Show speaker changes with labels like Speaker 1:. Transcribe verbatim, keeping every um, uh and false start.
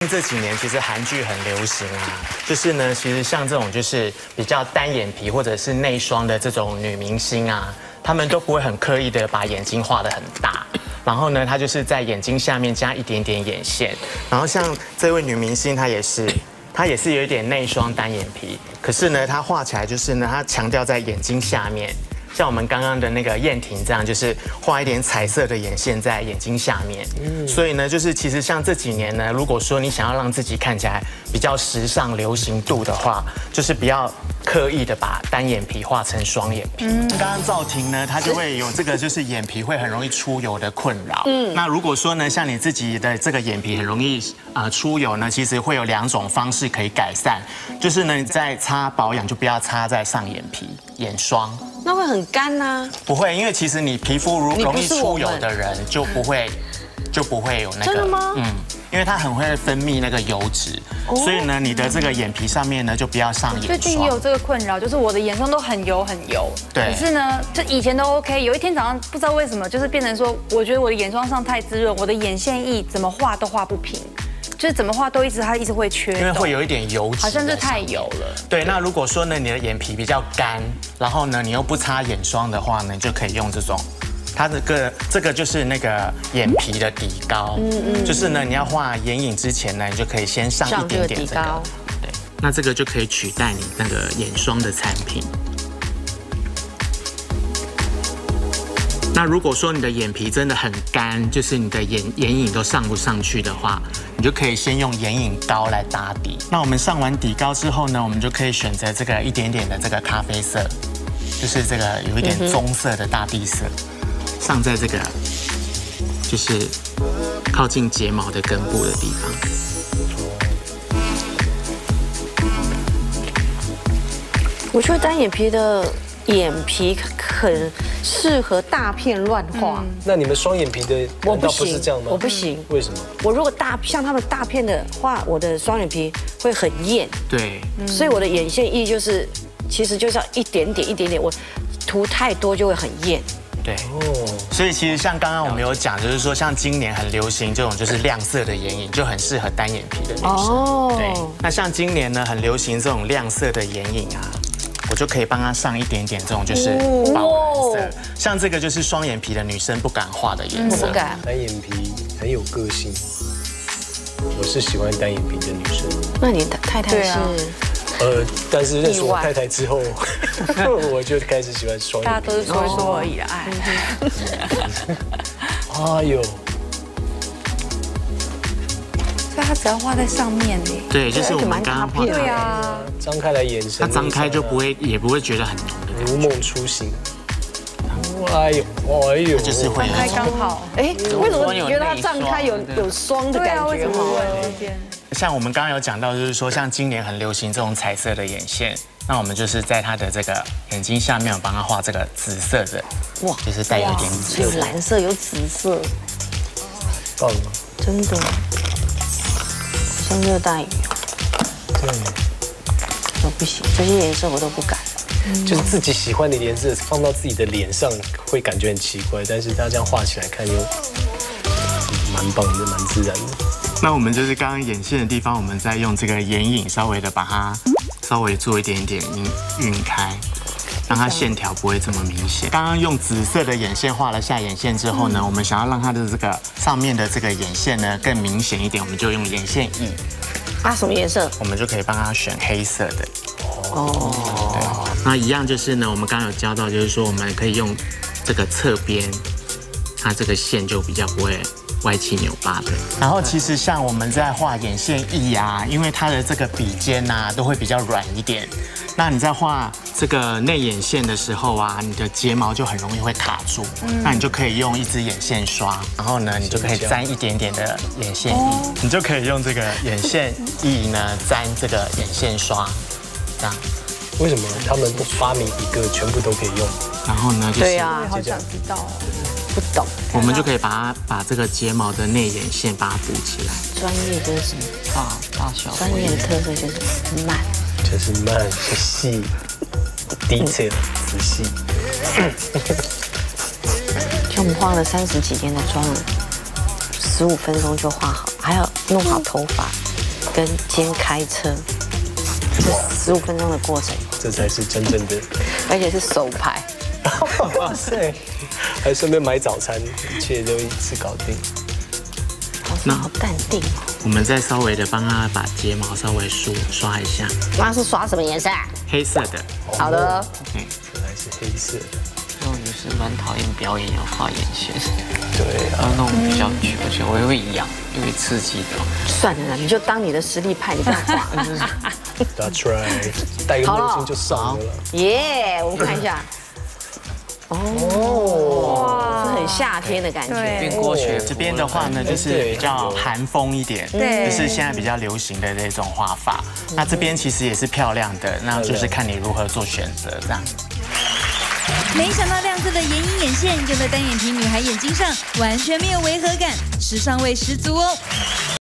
Speaker 1: 这几年其实韩剧很流行啊，就是呢，其实像这种就是比较单眼皮或者是内双的这种女明星啊，她们都不会很刻意的把眼睛画得很大。 然后呢，她就是在眼睛下面加一点点眼线。然后像这位女明星，她也是，她也是有一点内双单眼皮，可是呢，她画起来就是呢，她强调在眼睛下面，像我们刚刚的那个燕婷这样，就是画一点彩色的眼线在眼睛下面。嗯，所以呢，就是其实像这几年呢，如果说你想要让自己看起来比较时尚、流行度的话，就是不要 刻意的把单眼皮画成双眼皮。嗯，刚刚赵婷呢，她就会有这个就是眼皮会很容易出油的困扰。嗯，那如果说呢，像你自己的这个眼皮很容易啊、呃、出油呢，其实会有两种方式可以改善，就是呢，你在擦保养就不要擦在上眼皮眼霜，
Speaker 2: 那会很干呐。不
Speaker 1: 会，因为其实你皮肤如容易出油的人就不会就不会有那个。
Speaker 2: 真的吗？嗯。
Speaker 1: 因为它很会分泌那个油脂，所以呢，你的这个眼皮上面呢就不要上眼霜。
Speaker 3: 最近也有这个困扰，就是我的眼霜都很油很油。
Speaker 1: 对。
Speaker 3: 可是呢，就以前都 OK， 有一天早上不知道为什么，就是变成说，我觉得我的眼霜上太滋润，我的眼线液怎么画都画不平，就是怎么画都一直它一直会缺。
Speaker 1: 因为会有一点油脂，
Speaker 3: 好像是太油了。
Speaker 1: 对，那如果说呢，你的眼皮比较干，然后呢，你又不擦眼霜的话呢，你就可以用这种。 它这个这个就是那个眼皮的底膏，嗯嗯，就是呢，你要画眼影之前呢，你就可以先上一点点这个，对，那这个就可以取代你那个眼霜的产品。那如果说你的眼皮真的很干，就是你的眼眼影都上不上去的话，你就可以先用眼影膏来打底。那我们上完底膏之后呢，我们就可以选择这个一点点的这个咖啡色，就是这个有一点棕色的大地色。 上在这个就是靠近睫毛的根部的地方。
Speaker 2: 我觉得单眼皮的眼皮很适合大片乱画。
Speaker 4: 那你们双眼皮的难道不是这样吗？
Speaker 2: 我不行。
Speaker 4: 为什么？
Speaker 2: 我如果大像他们大片的画，我的双眼皮会很艳。
Speaker 1: 对。
Speaker 2: 所以我的眼线液就是，其实就是要一点点一点点，我涂太多就会很艳。
Speaker 1: 对，所以其实像刚刚我们有讲，就是说像今年很流行这种就是亮色的眼影，就很适合单眼皮的女生。哦，对。那像今年呢很流行这种亮色的眼影啊，我就可以帮她上一点点这种就是宝蓝色，像这个就是双眼皮的女生不敢画的颜色。
Speaker 2: 不敢。
Speaker 4: 单眼皮很有个性，我是喜欢单眼皮的女生。
Speaker 2: 那你的太太是？
Speaker 4: 呃，但是认识我太太之后，我就开始喜欢双眼皮。
Speaker 3: 大家都是说一说而已啦，哎。
Speaker 4: 哎呦，
Speaker 3: 所以它只要画在上面呢。
Speaker 1: 对，就是我们刚刚画的。
Speaker 3: 对啊，
Speaker 4: 张开来眼神，
Speaker 1: 它张开就不会，也不会觉得很浓的。
Speaker 4: 如梦初醒。哎呦，哎呦，
Speaker 1: 就是会
Speaker 3: 张开刚好。
Speaker 2: 哎，为什么你觉得它张开有有霜的感觉？
Speaker 3: 对。
Speaker 1: 像我们刚刚有讲到，就是说像今年很流行这种彩色的眼线，那我们就是在它的这个眼睛下面，我帮它画这个紫色的，哇，就是带有一点紫，
Speaker 2: 有蓝色，有紫色，
Speaker 4: 棒，
Speaker 2: 真的，像热带鱼。
Speaker 4: 对，
Speaker 2: 我不行，这些颜色我都不敢。
Speaker 4: 就是自己喜欢的颜色放到自己的脸上，会感觉很奇怪，但是它这样画起来看又蛮棒的，蛮自然的。
Speaker 1: 那我们就是刚刚眼线的地方，我们再用这个眼影稍微的把它稍微做一点点晕晕开，让它线条不会这么明显。刚刚用紫色的眼线画了下眼线之后呢，我们想要让它的这个上面的这个眼线呢更明显一点，我们就用眼线液。
Speaker 2: 啊，什么颜色？
Speaker 1: 我们就可以帮它选黑色的。哦。对。那一样就是呢，我们刚刚有教到，就是说我们可以用这个侧边，它这个线就比较不会 歪七扭八的，然后其实像我们在画眼线液啊，因为它的这个笔尖呐都会比较软一点，那你在画这个内眼线的时候啊，你的睫毛就很容易会卡住，那你就可以用一支眼线刷，然后呢，你就可以沾一点点的眼线液，你就可以用这个眼线液呢沾这个眼线刷，这样。
Speaker 4: 为什么他们不发明一个全部都可以用？
Speaker 1: 然后呢，就是
Speaker 2: 对呀，
Speaker 3: 好想知道。
Speaker 2: 不懂，
Speaker 1: 我们就可以把它把这个睫毛的内眼线把它补起来。
Speaker 2: 专业就是什么大大小，专业的特色就是慢，
Speaker 4: 就是慢、细、detail、仔细。
Speaker 2: 就我们画了三十几天的妆了，十五分钟就画好，还要弄好头发， 跟兼开车，这十五分钟的过程，
Speaker 4: 这才是真正的，
Speaker 2: 而且是手牌。
Speaker 4: 哇塞，还顺便买早餐，一切都一次搞定。
Speaker 2: 老师好淡定哦。
Speaker 1: 我们再稍微的帮他把睫毛稍微梳刷一下，
Speaker 2: 那是刷什么颜色？
Speaker 1: 黑色的。
Speaker 2: 好的。
Speaker 1: 嗯，
Speaker 4: 原来是黑色的。
Speaker 5: 我就是蛮讨厌表演要画眼线，
Speaker 4: 对啊，
Speaker 5: 要弄比较久，而且我也会痒，又会刺激到。
Speaker 2: 算了啦，你就当你的实力派，你不要画。
Speaker 4: That's right， 戴个墨镜就上了。
Speaker 2: 耶，我们看一下。哦，是很夏天的感觉。
Speaker 5: 变郭雪
Speaker 1: 这边的话呢，就是比较韩风一点，
Speaker 3: 对
Speaker 1: 就是现在比较流行的这种画法。那这边其实也是漂亮的，那就是看你如何做选择这样。
Speaker 6: 没想到亮色的眼影眼线用在单眼皮女孩眼睛上，完全没有违和感，时尚味十足哦。